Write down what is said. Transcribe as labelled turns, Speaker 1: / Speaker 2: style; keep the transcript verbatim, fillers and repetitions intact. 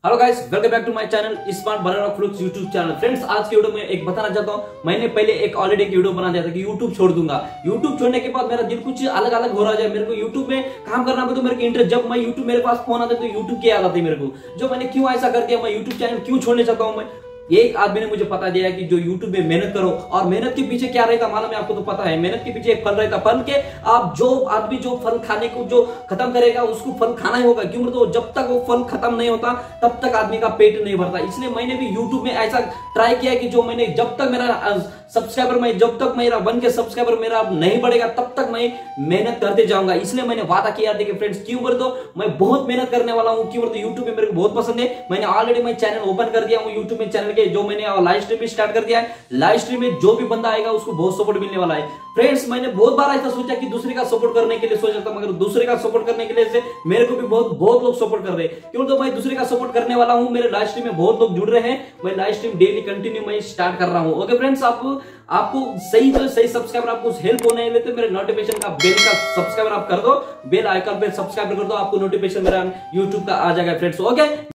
Speaker 1: Hello guys, welcome back to my channel smart banana flux YouTube channel. Friends, आज की video में एक बताना चाहता हूं। मैंने पहले एक ऑलरेडी एक वीडियो बना दिया था कि यूट्यूब छोड़ दूंगा। यूट्यूब छोड़ने के बाद मेरा दिल कुछ अलग अलग हो रहा है। मेरे को यूट्यूब में काम करना भी तो मेरे को इंटरेस्ट, जब मैं यूट्यूब मेरे पास फोन आता है तो यूट्यूब की याद आती है मेरे को। जो मैंने क्यों ऐसा कर दिया, मैं यूट्यूब चैनल क्यों छोड़ने चाहता हूं। मैं एक आदमी ने मुझे पता दिया कि जो YouTube में मेहनत करो, और मेहनत के पीछे क्या रहता मालूम है आपको? तो पता है, मेहनत के पीछे एक फल रहता। फल के आप जो आदमी जो फल खाने को जो खत्म करेगा उसको फल खाना ही होगा। क्यों? तो जब तक वो फल खत्म नहीं होता तब तक आदमी का पेट नहीं भरता। इसलिए मैंने भी YouTube में ऐसा ट्राई किया कि जो मैंने जब तक मेरा सब्सक्राइबर में जब तक मेरा वन के सब्सक्राइबर मेरा नहीं बढ़ेगा तब तक मैं मेहनत करते जाऊंगा। इसलिए मैंने वादा किया। देखिए फ्रेंड्स, क्यों बोल दो मैं बहुत मेहनत करने वाला हूं। क्यों बोल दो यूट्यूब में मेरे को बहुत पसंद है। मैंने ऑलरेडी मैं चैनल ओपन कर दिया हूं यूट्यूब में। चैनल के जो मैंने लाइव स्ट्रीम भी स्टार्ट कर दिया है। लाइव स्ट्रीम में जो भी बंदा आएगा उसको बहुत सपोर्ट मिलने वाला है। फ्रेंड्स, मैंने बहुत बार ऐसा सोचा कि दूसरे का सपोर्ट करने के लिए सोचा था, मगर दूसरे का सपोर्ट करने के लिए से मेरे को भी बहुत बहुत लोग सपोर्ट कर रहे हैं। क्यों? तो मैं दूसरे का सपोर्ट करने वाला हूं। मेरे लाइव स्ट्रीम में बहुत लोग जुड़ रहे हैं। मैं लाइव स्ट्रीम डेली कंटिन्यू मैं स्टार्ट कर रहा हूं। ओके फ्रेंड्स, आप आपको सही तो सही सब्सक्राइबर आपको हेल्प होने ले तो मेरे नोटिफिकेशन का बेल का सब्सक्राइबर आप कर दो, बेल आइकन पे सब्सक्राइब कर दो, आपको नोटिफिकेशन मेरा यूट्यूब का आ जाएगा फ्रेंड्स। ओके।